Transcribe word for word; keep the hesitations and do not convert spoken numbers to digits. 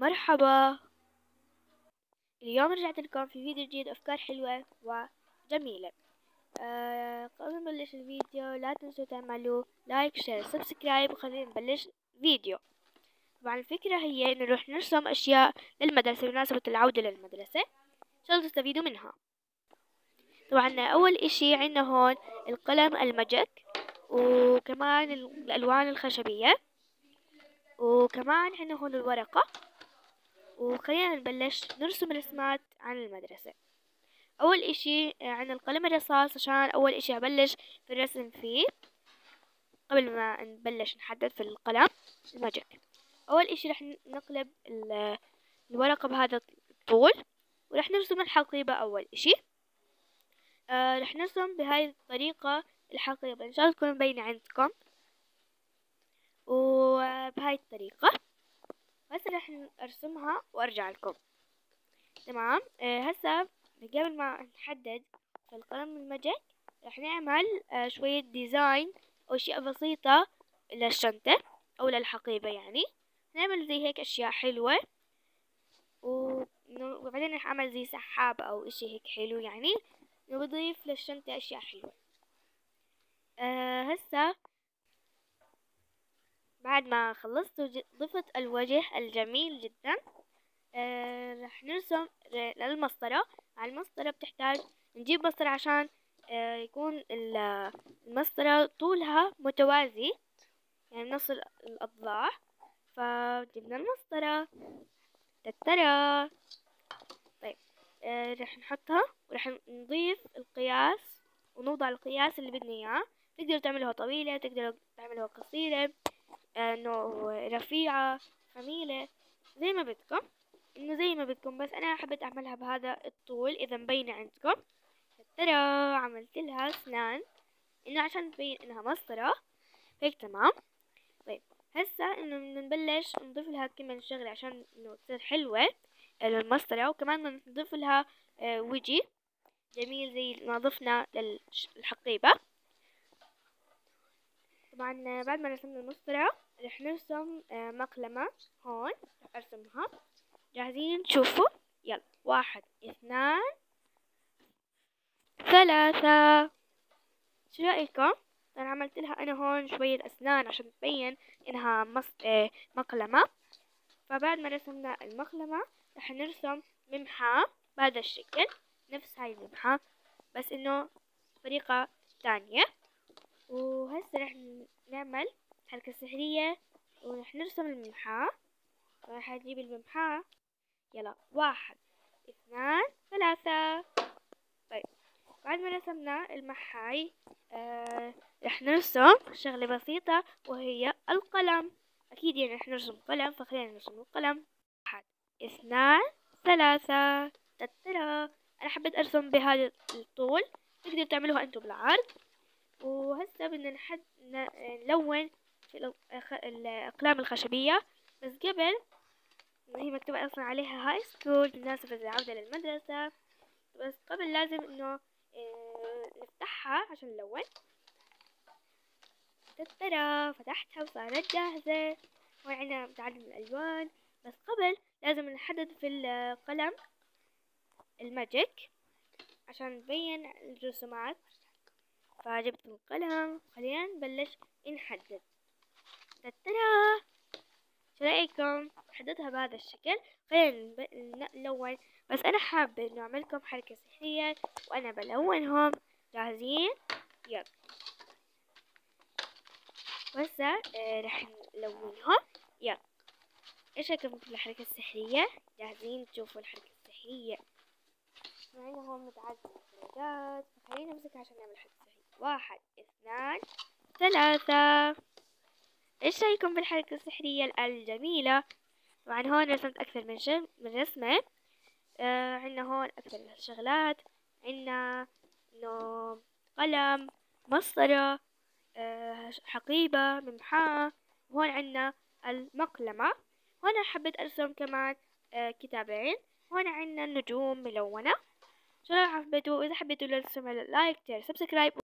مرحبا، اليوم رجعت لكم في فيديو جديد. أفكار حلوة وجميلة. أه قبل ما نبلش الفيديو لا تنسوا تعملوا لايك شير سبسكرايب وخلينا نبلش فيديو. طبعا الفكرة هي إنه نروح نرسم أشياء للمدرسة بمناسبة العودة للمدرسة، إن شاء الله تستفيدوا منها. طبعا أول إشي عنا هون القلم المجك، وكمان الألوان الخشبية، وكمان عنا هون الورقة. وخلينا نبلش نرسم رسمات عن المدرسة. أول إشي عن القلم الرصاص، عشان أول إشي هبلش في الرسم فيه قبل ما نبلش نحدد في القلم الماجيك. أول إشي رح نقلب الورقة بهذا الطول، ورح نرسم الحقيبة. أول إشي آه رح نرسم بهاي الطريقة الحقيبة، إن شاء الله تكون مبينة عندكم. وبهاي الطريقة هسه رح أرسمها وأرجع لكم. تمام. آه هسه قبل ما نحدد في القلم الماجيك رح نعمل آه شوية ديزاين أو أشياء بسيطة للشنطة أو للحقيبة، يعني نعمل زي هيك أشياء حلوة. وبعدين رح أعمل زي سحابة أو إشي هيك حلو، يعني بضيف للشنطة أشياء حلوة. آه هسه بعد ما خلصت ضفت الوجه الجميل جدا، آه رح نرسم للمسطرة. على المسطرة بتحتاج نجيب مسطرة عشان آه يكون المسطرة طولها متوازي، يعني نص الأضلاع. فجبنا المسطرة تترى. طيب آه رح نحطها ورح نضيف القياس ونوضع القياس اللي بدنا اياه. تقدروا تعملوها طويلة، تقدروا تعملوها قصيرة، آه انه رفيعة خميلة، زي ما بدكم، انه زي ما بدكم. بس انا حبيت اعملها بهذا الطول اذا مبينة عندكم. ترى عملت لها اسنان انه عشان تبين انها مسطرة هيك. تمام. طيب هسه انه بدنا نبلش نضيف لها كمان شغلة عشان انه تصير حلوة للمسطرة، وكمان بدنا نضيف لها آه وجه جميل زي ما ضفنا للحقيبة. طبعا بعد ما رسمنا المسطرة رح نرسم آه مقلمة. هون رح ارسمها. جاهزين تشوفوا؟ يلا، واحد اثنان ثلاثة. شو رأيكم؟ أنا عملت لها أنا هون شوية أسنان عشان تبين إنها مص... آه مقلمة. فبعد ما رسمنا المقلمة رح نرسم ممحاة بهذا الشكل، نفس هاي الممحاة بس إنه طريقة تانية. وهسه رح نعمل حركة سحرية ورح نرسم الممحاة. راح أجيب الممحاة. يلا، واحد اثنان ثلاثة. طيب بعد ما رسمنا المحاي آه رح نرسم شغلة بسيطة وهي القلم. أكيد يعني رح نرسم قلم، فخلينا نرسم القلم. واحد اثنان ثلاثة. تترى أنا حبيت أرسم بهذا الطول، تقدروا تعملوها أنتم بالعرض. وهسه بدنا نحد نلون في الأقلام الخشبية. بس قبل، هي مكتوبة أصلا عليها هاي سكول بمناسبة العودة للمدرسة، بس قبل لازم إنه اه نفتحها عشان نلون. ترى فتحتها وصارت جاهزة. وعنا متعدد من الألوان، بس قبل لازم نحدد في القلم الماجيك عشان نبين الرسومات. فجبت القلم، خلينا نبلش نحدد. ترى شو رأيكم؟ حددها بهذا الشكل. خلينا نلون. بس أنا حابة إنه أعملكم حركة سحرية وأنا بلونهم. جاهزين؟ يلا. وهسه آه رح نلونهم. يلا، إيش رأيكم في الحركة السحرية؟ جاهزين تشوفوا الحركة السحرية؟ معنا هون متعدد الدرجات، فخلينا نمسكها عشان نعمل حركة سحرية. واحد اثنان ثلاثة. إيش رأيكم بالحركة السحرية الجميلة؟ طبعا هون رسمت أكثر من شيء من رسمة. آه عنا هون أكثر من شغلات. عنا إنه قلم، مسطرة، آه حقيبة، ممحاة. وهون عنا المقلمة. هون حبيت أرسم كمان آه كتابين. هون عنا نجوم ملونة. شو حبيتوا؟ إذا حبيتوا للرسم لايك شير سبسكرايب.